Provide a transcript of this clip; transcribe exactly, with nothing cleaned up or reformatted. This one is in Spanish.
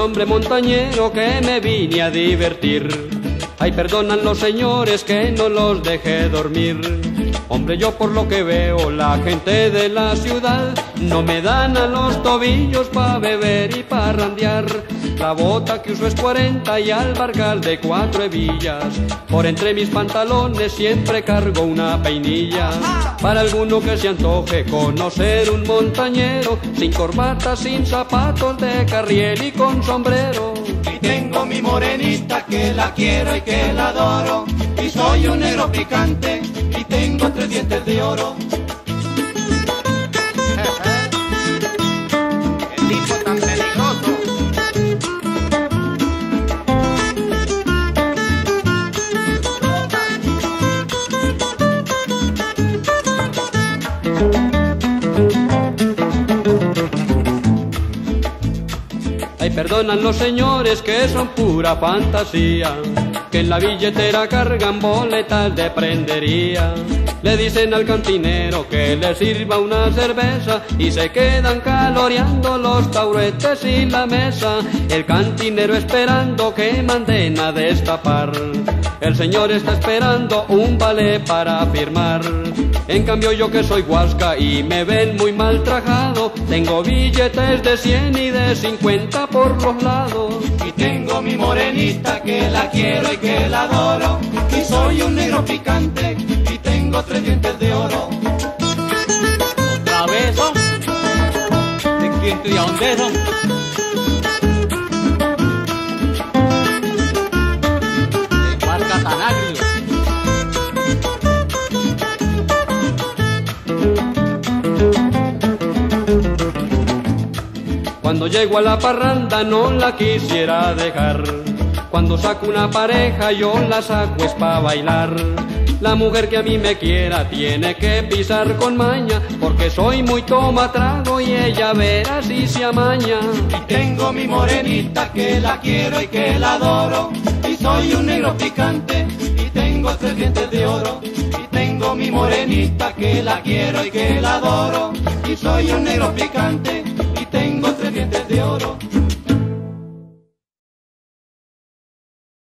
hombre montañero que me vine a divertir. Ay, perdonan los señores que no los dejé dormir. Hombre, yo por lo que veo, la gente de la ciudad no me dan a los tobillos pa' beber y pa' randear. La bota que uso es cuarenta y al bargal de cuatro hebillas. Por entre mis pantalones siempre cargo una peinilla. Para alguno que se antoje conocer un montañero, sin corbata, sin zapatos de carriel y con sombrero. Y tengo mi morenita que la quiero y que la adoro. Y soy un negro picante y tengo tres dientes de oro. ¡Qué tipo tan peligroso! Ay, perdonan los señores que son pura fantasía, que en la billetera cargan boletas de prendería. Le dicen al cantinero que le sirva una cerveza y se quedan caloreando los tauretes y la mesa. El cantinero esperando que manden a destapar. El señor está esperando un vale para firmar. En cambio yo que soy huasca y me ven muy mal trajado, tengo billetes de cien y de cincuenta por los lados. Y tengo mi morenita que la quiero y que la adoro. Y soy un negro picante y tengo tres dientes de oro. ¿Otra vez, son? ¿De quién te dónde son? De Huasca tan agrio. Cuando llego a la parranda no la quisiera dejar. Cuando saco una pareja yo la saco es pa' bailar. La mujer que a mí me quiera tiene que pisar con maña, porque soy muy toma trago y ella verá si se amaña. Y tengo mi morenita que la quiero y que la adoro. Y soy un negro picante y tengo tres dientes de oro. Y tengo mi morenita que la quiero y que la adoro. Y soy un negro picante y tengo tres dientes de oro.